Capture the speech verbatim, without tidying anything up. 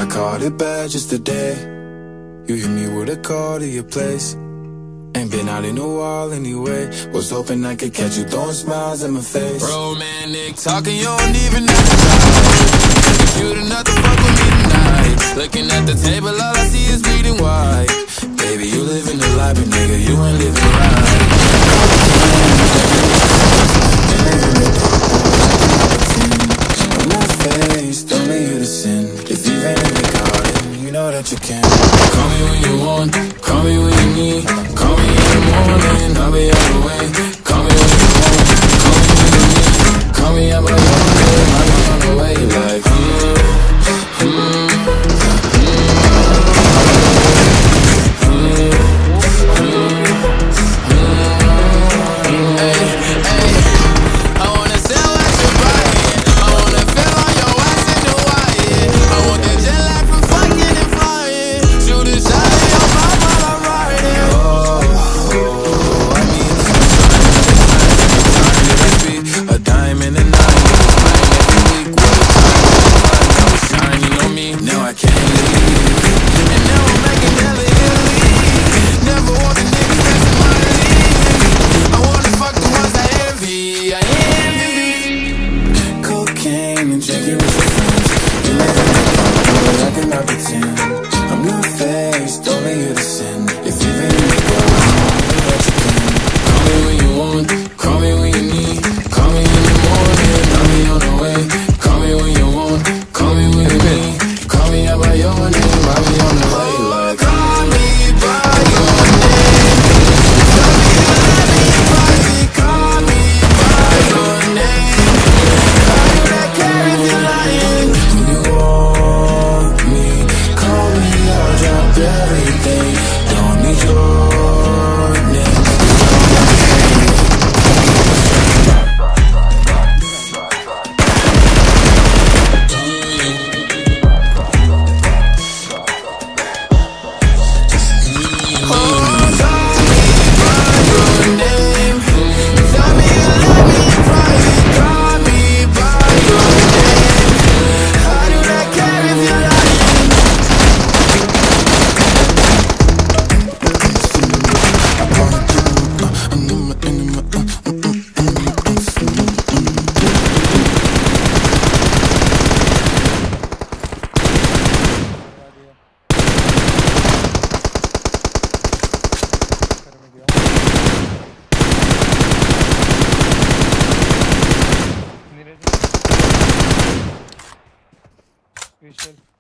I caught it bad just today. You hit me with a call to your place. Ain't been out in a while anyway. Was hoping I could catch you throwing smiles in my face. Romantic talking, you don't even have to try. You do not to fuck with me tonight. Looking at the table, all I see is bleeding white. Baby, you living the life, but nigga, you ain't living right. On my face, don't need you to sin. If you ain't in the garden, you know that you can. Call me when you want, call me when you need. Call me in the morning, I'll be on the way. Call me when you want, call me when you need. Call me out by your name, I'll be on the way. Like, mm, mm, Visual.